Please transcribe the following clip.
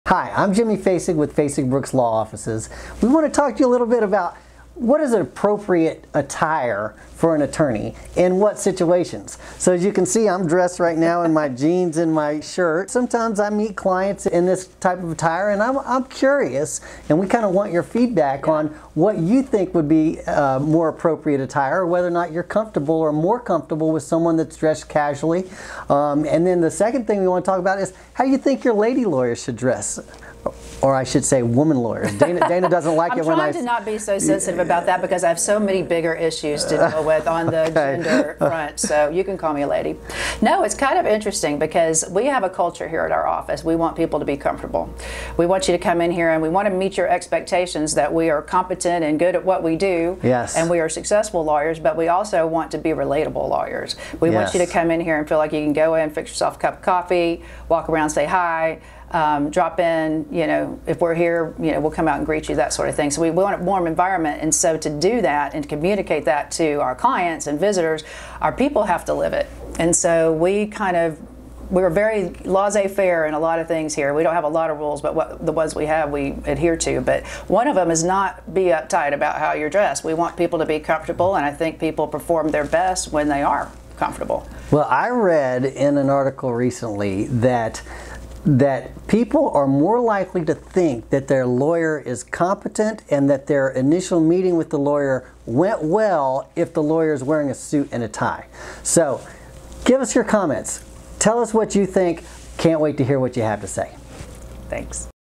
Hi, I'm Jimmy Fasig with Fasig Brooks Law Offices. We want to talk to you a little bit about what is an appropriate attire for an attorney in what situations. So as you can see, I'm dressed right now in my jeans and my shirt. Sometimes I meet clients in this type of attire and I'm curious, and we kind of want your feedback on what you think would be more appropriate attire, or whether or not you're comfortable or more comfortable with someone that's dressed casually. And then the second thing we want to talk about is how you think your lady lawyers should dress. Or I should say woman lawyers. Dana doesn't like it when I... I'm trying to not be so sensitive about that because I have so many bigger issues to deal with on the gender front, so you can call me a lady. No, it's kind of interesting because we have a culture here at our office. We want people to be comfortable. We want you to come in here and we want to meet your expectations that we are competent and good at what we do. Yes. And we are successful lawyers, but we also want to be relatable lawyers. We want you to come in here and feel like you can go in, fix yourself a cup of coffee, walk around, say hi, drop in, if we're here, we'll come out and greet you, that sort of thing. So we want a warm environment, and so to do that and to communicate that to our clients and visitors, our people have to live it. And so we're very laissez-faire in a lot of things here. We don't have a lot of rules, but the ones we have, we adhere to. But one of them is not be uptight about how you're dressed. We want people to be comfortable, and I think people perform their best when they are comfortable. Well, I read in an article recently that people are more likely to think that their lawyer is competent and that their initial meeting with the lawyer went well if the lawyer is wearing a suit and a tie. So give us your comments. Tell us what you think. Can't wait to hear what you have to say. Thanks.